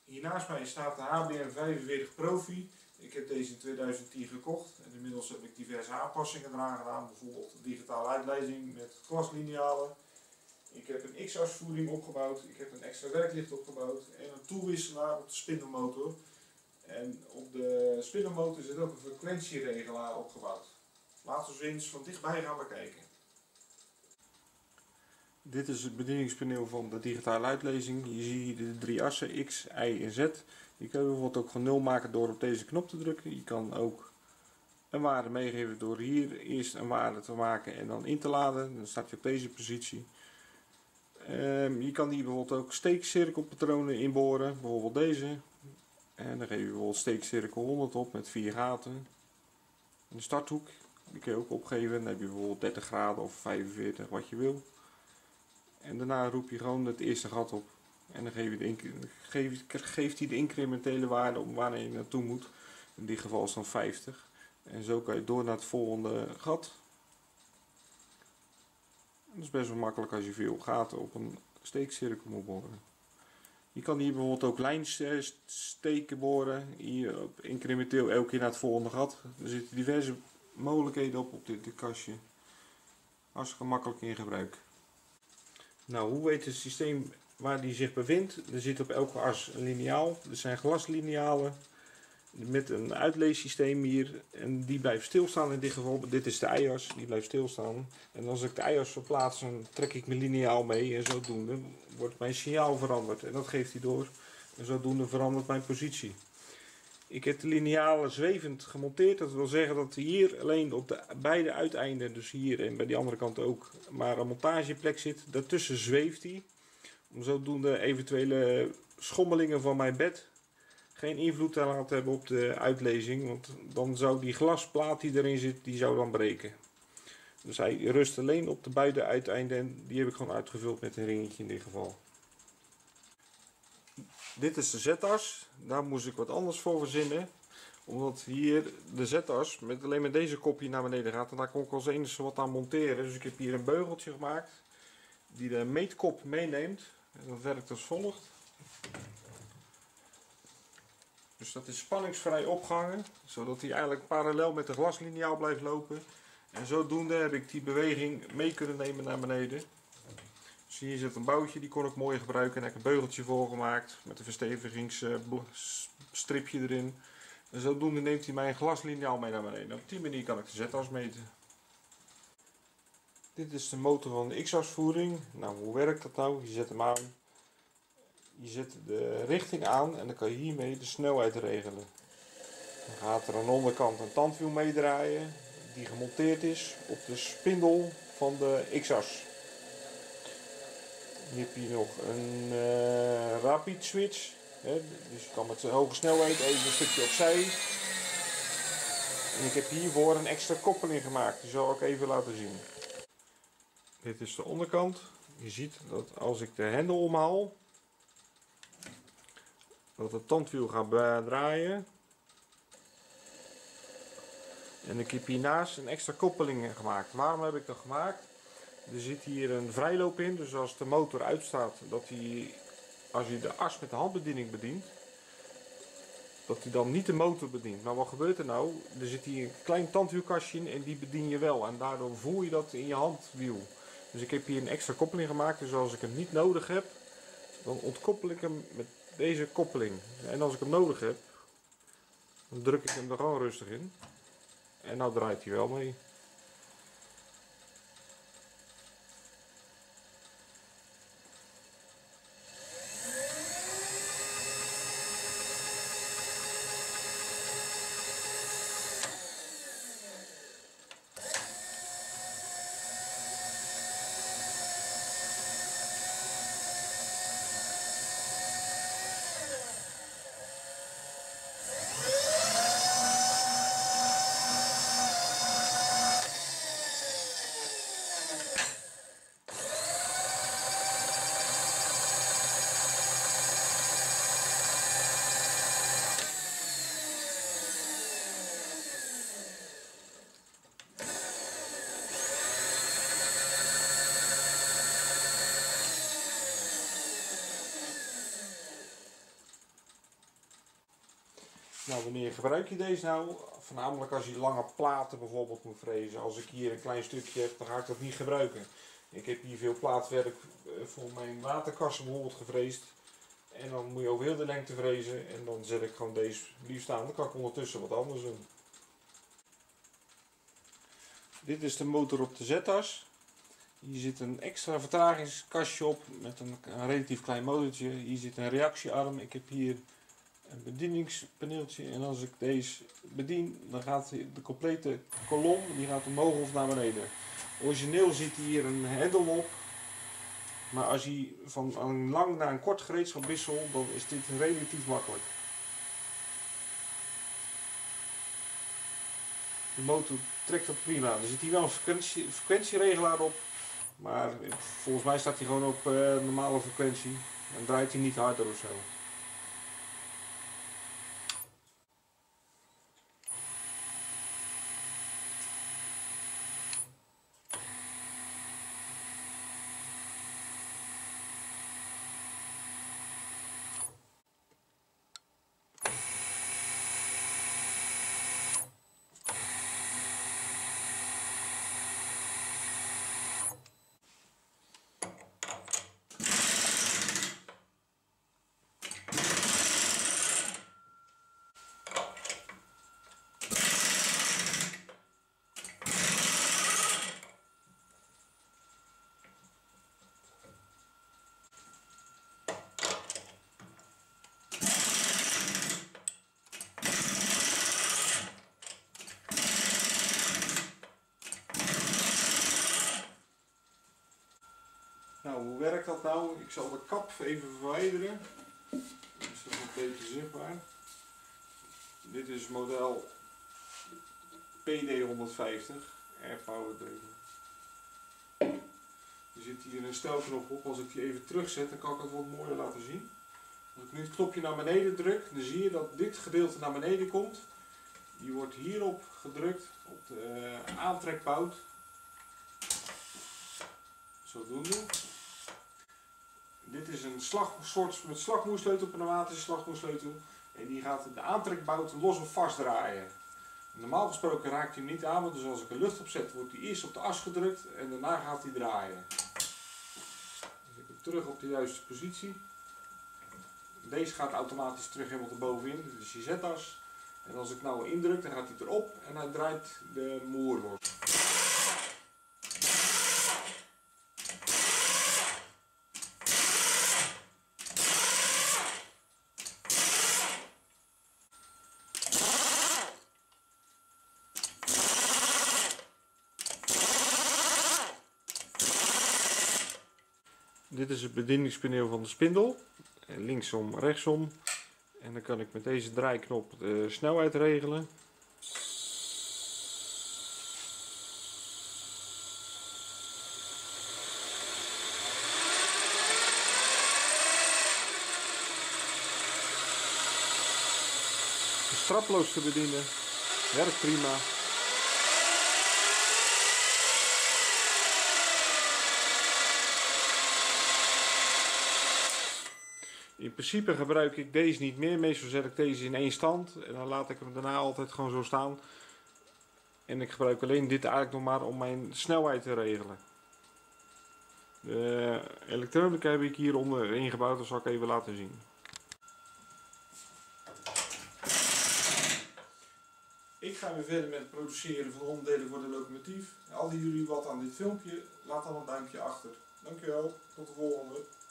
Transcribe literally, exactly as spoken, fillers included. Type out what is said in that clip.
Hier naast mij staat de H B M vijfenveertig Profi. Ik heb deze in tweeduizend tien gekocht en inmiddels heb ik diverse aanpassingen eraan gedaan. Bijvoorbeeld een digitale uitleiding met glaslinealen. Ik heb een X-as voering opgebouwd, ik heb een extra werklicht opgebouwd en een toewisselaar op de spindelmotor. En op de spindelmotor zit ook een frequentieregelaar opgebouwd. Laten we eens van dichtbij gaan bekijken. Dit is het bedieningspaneel van de digitale uitlezing. Hier zie je de drie assen X, Y en Z. Je kan bijvoorbeeld ook van nul maken door op deze knop te drukken. Je kan ook een waarde meegeven door hier eerst een waarde te maken en dan in te laden. Dan staat je op deze positie. Um, je kan hier bijvoorbeeld ook steekcirkelpatronen inboren, bijvoorbeeld deze. En dan geef je bijvoorbeeld steekcirkel honderd op met vier gaten. De starthoek, die kun je ook opgeven. Dan heb je bijvoorbeeld dertig graden of vijfenveertig, wat je wil. En daarna roep je gewoon het eerste gat op. En dan geef je de geef, geeft hij de incrementele waarde om wanneer je naartoe moet. In dit geval is dan vijftig. En zo kan je door naar het volgende gat. Dat is best wel makkelijk als je veel gaten op een steekcirkel moet boren. Je kan hier bijvoorbeeld ook lijnsteken boren. Hier op incrementeel elke keer naar het volgende gat. Er zitten diverse mogelijkheden op op dit, dit kastje. Hartstikke makkelijk in gebruik. Nou, hoe weet het systeem waar die zich bevindt? Er zit op elke as een liniaal. Er zijn glaslinealen met een uitleessysteem hier. En die blijft stilstaan in dit geval. Dit is de Y-as, die blijft stilstaan. En als ik de Y-as verplaats, dan trek ik mijn liniaal mee. En zodoende wordt mijn signaal veranderd. En dat geeft hij door. En zodoende verandert mijn positie. Ik heb de linealen zwevend gemonteerd. Dat wil zeggen dat hier alleen op de beide uiteinden, dus hier en bij die andere kant ook, maar een montageplek zit. Daartussen zweeft hij. Om zodoende eventuele schommelingen van mijn bed geen invloed te laten hebben op de uitlezing. Want dan zou die glasplaat die erin zit, die zou dan breken. Dus hij rust alleen op de beide uiteinden en die heb ik gewoon uitgevuld met een ringetje in dit geval. Dit is de Z-as, daar moest ik wat anders voor verzinnen. Omdat hier de Z-as met alleen met deze kopje naar beneden gaat. En daar kon ik als enige wat aan monteren. Dus ik heb hier een beugeltje gemaakt die de meetkop meeneemt. En dat werkt als volgt. Dus dat is spanningsvrij opgehangen. Zodat hij eigenlijk parallel met de glasliniaal blijft lopen. En zodoende heb ik die beweging mee kunnen nemen naar beneden. Dus hier zit een boutje, die kon ik mooi gebruiken en heb ik een beugeltje voor gemaakt met een verstevigingsstripje erin. En zodoende neemt hij mijn glasliniaal mee naar beneden. Op die manier kan ik de Z-as meten. Dit is de motor van de X-as voering. Nou, hoe werkt dat nou? Je zet hem aan. Je zet de richting aan en dan kan je hiermee de snelheid regelen. Dan gaat er aan de onderkant een tandwiel meedraaien die gemonteerd is op de spindel van de X-as. Hier heb je nog een uh, rapid switch. Hè? Dus je kan met een hoge snelheid even een stukje opzij. En ik heb hiervoor een extra koppeling gemaakt. Die zal ik even laten zien. Dit is de onderkant. Je ziet dat als ik de hendel omhaal, dat het tandwiel gaat draaien. En ik heb hiernaast een extra koppeling gemaakt. Waarom heb ik dat gemaakt? Er zit hier een vrijloop in, dus als de motor uitstaat, dat hij, als je de as met de handbediening bedient, dat hij dan niet de motor bedient. Maar wat gebeurt er nou? Er zit hier een klein tandwielkastje in en die bedien je wel. En daardoor voel je dat in je handwiel. Dus ik heb hier een extra koppeling gemaakt, dus als ik hem niet nodig heb, dan ontkoppel ik hem met deze koppeling. En als ik hem nodig heb, dan druk ik hem er gewoon rustig in. En nou draait hij wel mee. Nou, wanneer gebruik je deze nou? Voornamelijk als je lange platen bijvoorbeeld moet frezen. Als ik hier een klein stukje heb, dan ga ik dat niet gebruiken. Ik heb hier veel plaatwerk voor mijn waterkassen bijvoorbeeld gevreesd. En dan moet je over heel de lengte frezen. En dan zet ik gewoon deze liefst aan. Dan kan ik ondertussen wat anders doen. Dit is de motor op de Z-as. Hier zit een extra vertragingskastje op met een, een relatief klein motortje. Hier zit een reactiearm. Ik heb hier een bedieningspaneeltje. En als ik deze bedien, dan gaat de complete kolom die gaat omhoog of naar beneden. Origineel zit hier een hendel op. Maar als je van een lang naar een kort gereedschap wisselt, dan is dit relatief makkelijk. De motor trekt dat prima. Er zit hier wel een frequentie, frequentieregelaar op. Maar volgens mij staat hij gewoon op uh, normale frequentie. En draait hij niet harder of zo. Nou, hoe werkt dat nou? Ik zal de kap even verwijderen. Dat is nog een beetje zichtbaar. Dit is model P D honderdvijftig, Air Power Driven. Er zit hier een stelknop op. Als ik die even terugzet, dan kan ik het wat mooier laten zien. Als ik nu het knopje naar beneden druk, dan zie je dat dit gedeelte naar beneden komt. Die wordt hierop gedrukt, op de aantrekbout. Zodoende. Dit is een slag, soort met slagmoersleutel, op een automatische slagmoersleutel. En die gaat de aantrekbout los of vast draaien. Normaal gesproken raakt hij hem niet aan, want dus als ik er lucht op zet, wordt hij eerst op de as gedrukt en daarna gaat hij draaien. Dus ik hem terug op de juiste positie. Deze gaat automatisch terug helemaal erbovenin, dit is je Z-as. En als ik nou indruk, dan gaat hij erop en hij draait de moer los. Dit is het bedieningspaneel van de spindel. Linksom, rechtsom. En dan kan ik met deze draaiknop de snelheid regelen. Straploos te bedienen. Werkt prima. In principe gebruik ik deze niet meer. Meestal zet ik deze in één stand. En dan laat ik hem daarna altijd gewoon zo staan. En ik gebruik alleen dit eigenlijk nog maar om mijn snelheid te regelen. De elektronica heb ik hieronder ingebouwd. Dat zal ik even laten zien. Ik ga weer verder met het produceren van onderdelen voor de locomotief. Hadden jullie wat aan dit filmpje? Laat dan een duimpje achter. Dankjewel. Tot de volgende.